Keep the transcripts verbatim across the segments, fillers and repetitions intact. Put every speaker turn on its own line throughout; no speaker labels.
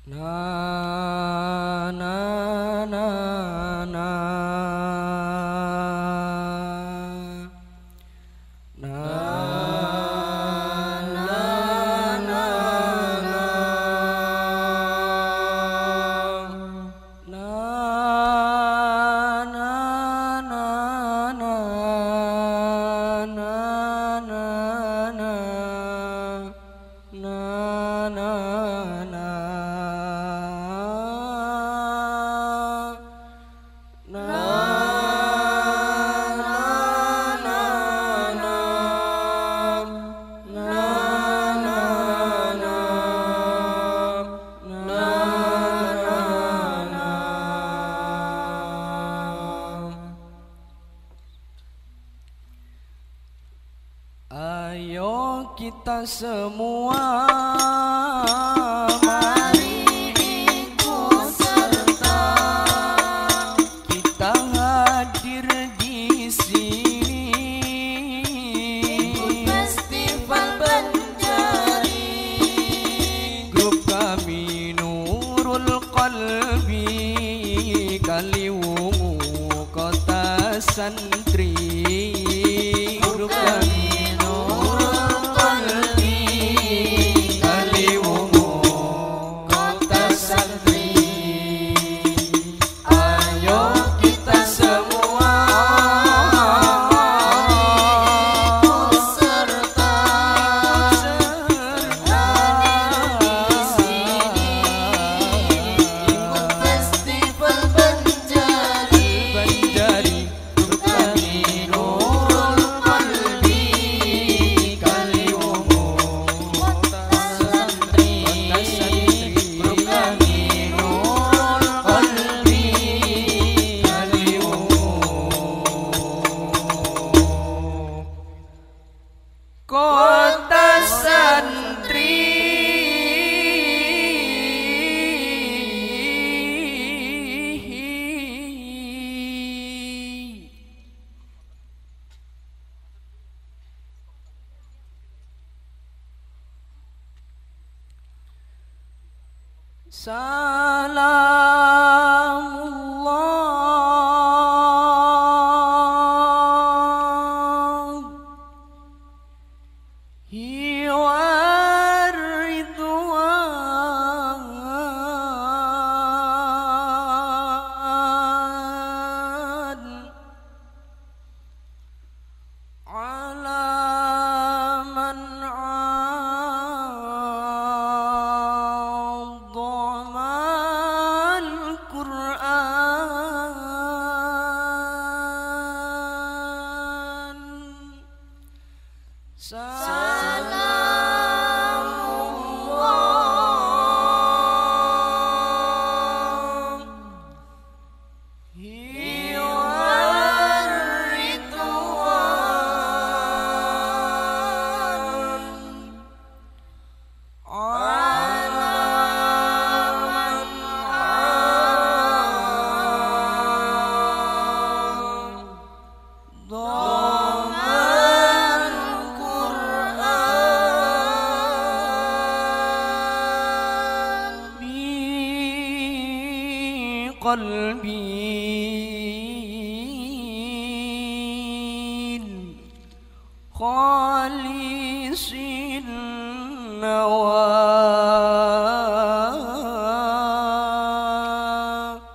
Na na na na na Ayo kita semua mari ikut serta, kita hadir di sini ikut festival Banjari. Grup kami Nurul Qalbi Kaliwungu Kota Santri. Grup kami Kota Santri. Salamullah qalbi khalisin nawa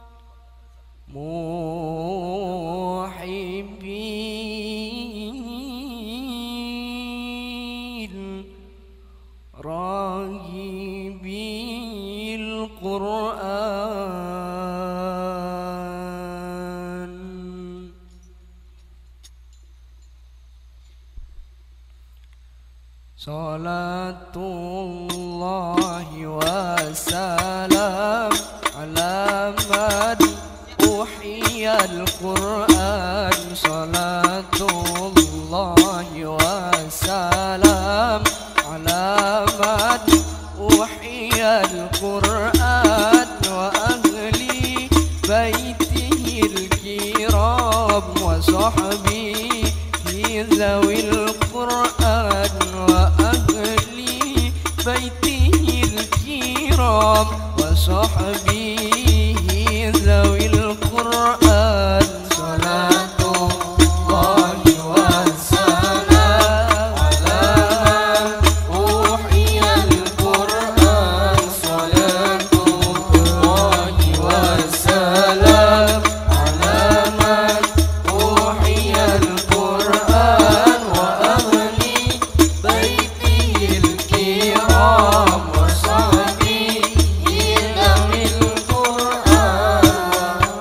muhibbin rahibil Qur'an. Salatullahi wa salam ala man uhiyal Qur'an. Salatullahi wa salam ala man uhiyal Qur'an wa ahli baitihil kiram wa sahbihi zawil Qur'an wa ahli baitihil kiram الكرام وصحبه ذوي القرآن صلاة الله والسلام على من أوحي القرآن صلاة الله والسلام على من أوحي القرآن وأهل بيته الكرام وصحبه ذوي القرآن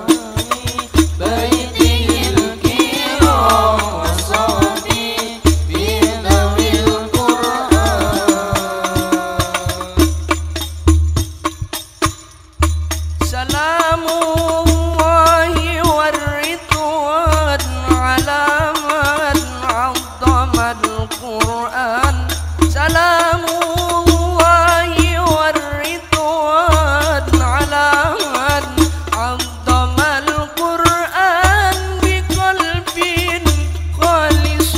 بيته الكرام وصحبه ذوي القرآن سلام الله والرضوان على من عظم القرآن سلام الله والرضوان على من عظم القرآن بقلب خالص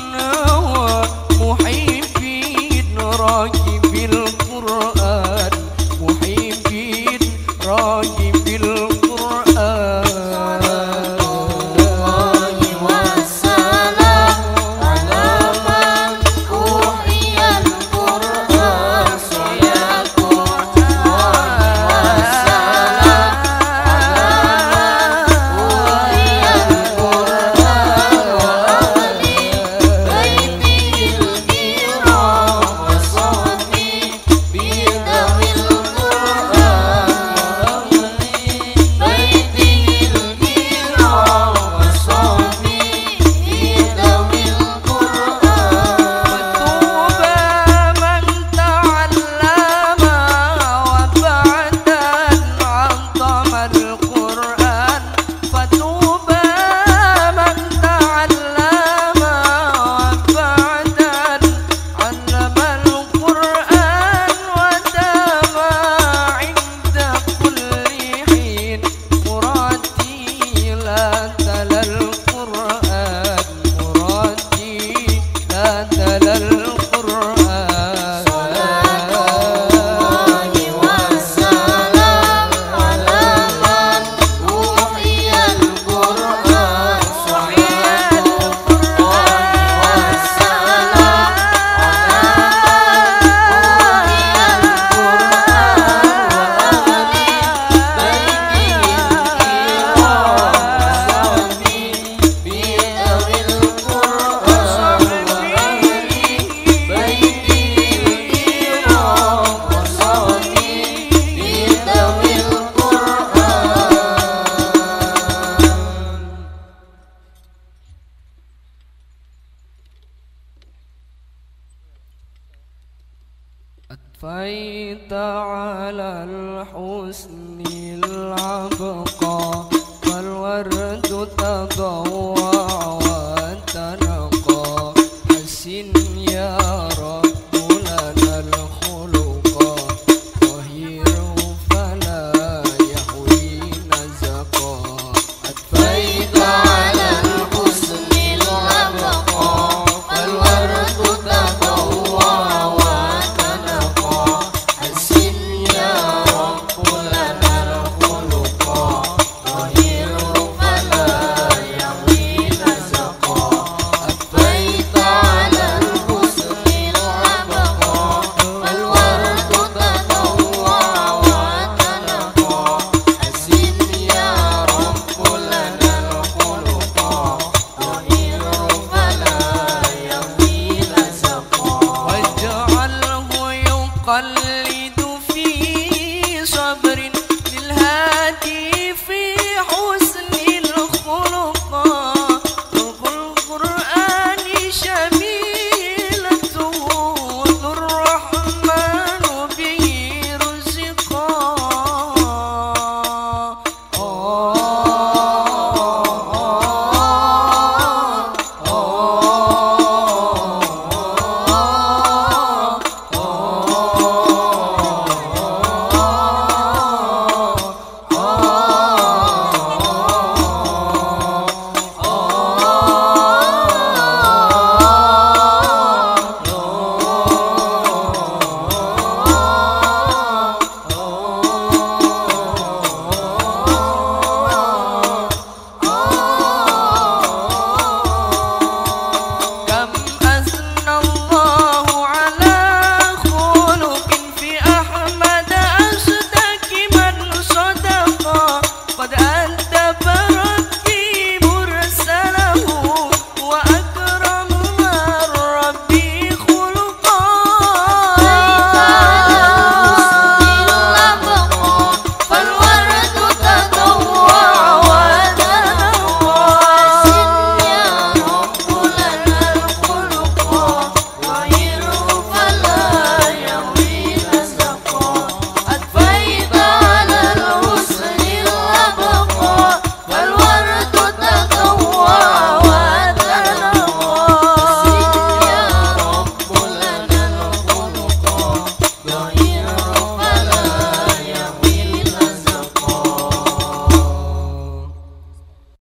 ومحب راغب القرآن محب راغب القرآن الله والسلام على من أوحي القرآن صلاة الله والسلام على من أوحي القرآن وأهل بيته الكرام وصحبه ذوي القرآن بيته الكرام وصحبه ذوي القرآن فطوبى من تعلم وبعدا علم القرآن ودام عند كل حين مرادي لا تلا القرآن مرادي لا تلا القرآن صلاة الله والسلام على من أوحي القرآن صلاة الله والسلام على أطفيت على الحسن العبقى والورد تضوع وتنقى حسن يا رب لنا الخلقا طهير فلا يهوي نزقا أطفيت على الحسن العبقى والورد تضوع واجعله يقلد في